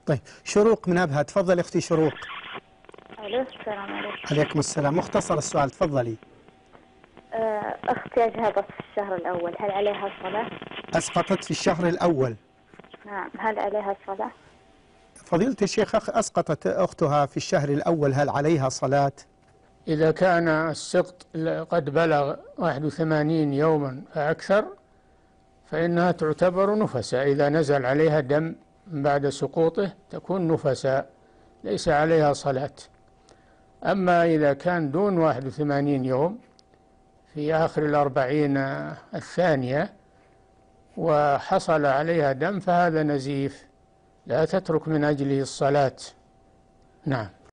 طيب شروق من أبها، تفضل أختي شروق. الو، السلام عليكم. عليكم السلام. مختصر السؤال، تفضلي. اختي اجهضت في الشهر الاول، هل عليها صلاة؟ أسقطت في الشهر الأول. نعم، هل عليها صلاة؟ فضيلة الشيخ، أسقطت أختها في الشهر الأول، هل عليها صلاة؟ إذا كان السقط قد بلغ 81 يوما فأكثر فإنها تعتبر نفساء، إذا نزل عليها دم بعد سقوطه تكون نفساء ليس عليها صلاة. أما إذا كان دون 81 يوم في آخر 40 الثانية وحصل عليها دم فهذا نزيف لا تترك من أجله الصلاة. نعم.